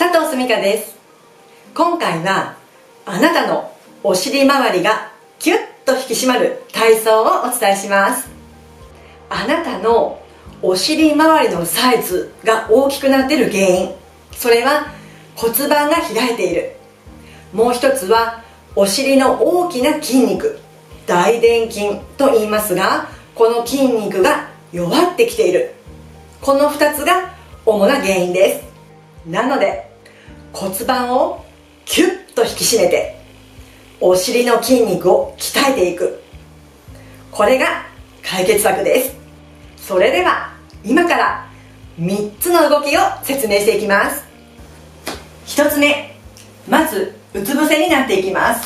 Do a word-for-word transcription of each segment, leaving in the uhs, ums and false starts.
佐藤すみかです。今回はあなたのお尻周りがキュッと引き締まる体操をお伝えします。あなたのお尻周りのサイズが大きくなっている原因、それは骨盤が開いている。もう一つはお尻の大きな筋肉、大臀筋と言いますが、この筋肉が弱ってきている。このふたつが主な原因です。なので骨盤をキュッと引き締めてお尻の筋肉を鍛えていく、これが解決策です。それでは今からみっつの動きを説明していきます。ひとつめ、まずうつ伏せになっていきます。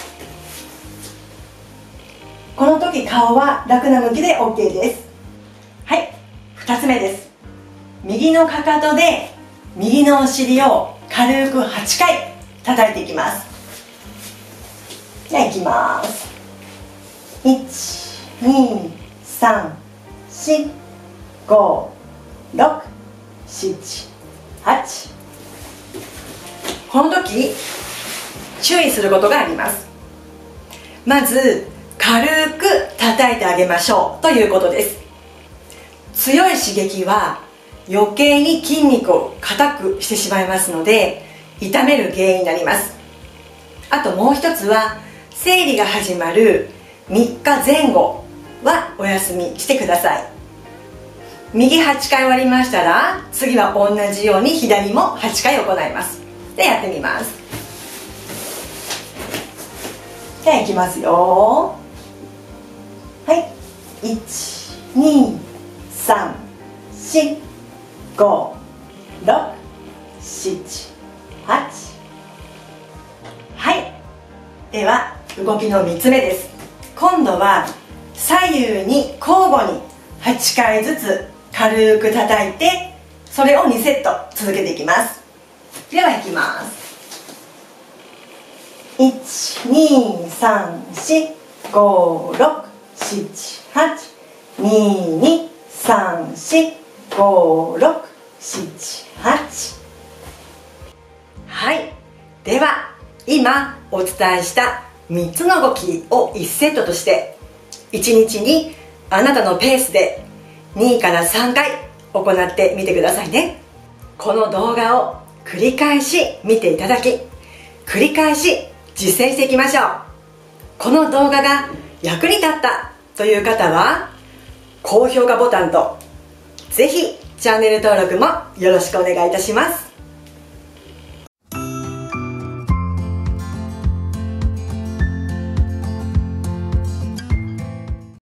この時顔は楽な向きで オーケー です。はい、ふたつめです。右のかかとで右のお尻を軽くはちかい叩いていきます。じゃあいきます。いち、に、さん、し、ご、ろく、しち、はち。この時注意することがあります。まず軽く叩いてあげましょうということです。強い刺激は余計に筋肉を硬くしてしまいますので痛める原因になります。あともう一つは生理が始まるみっかぜん後はお休みしてください。右はちかい終わりましたら次は同じように左もはちかい行います。でやってみます。じゃあいきますよ。はい、いち、に、さん、し、ご、ろく、しち、はち。はい、では動きのみっつめです。今度は左右に交互にはちかいずつ軽く叩いて、それをにセット続けていきます。ではいきます。いち、に、さん、し、ご、ろく、しち、はち。に、に、さん、し、ご、ろく、しち、はち。はい、では今お伝えしたみっつの動きをいちセットとしていちにちにあなたのペースでにからさんかい行ってみてくださいね。この動画を繰り返し見ていただき、繰り返し実践していきましょう。この動画が役に立ったという方は高評価ボタンとぜひチャンネル登録もよろしくお願いいたします。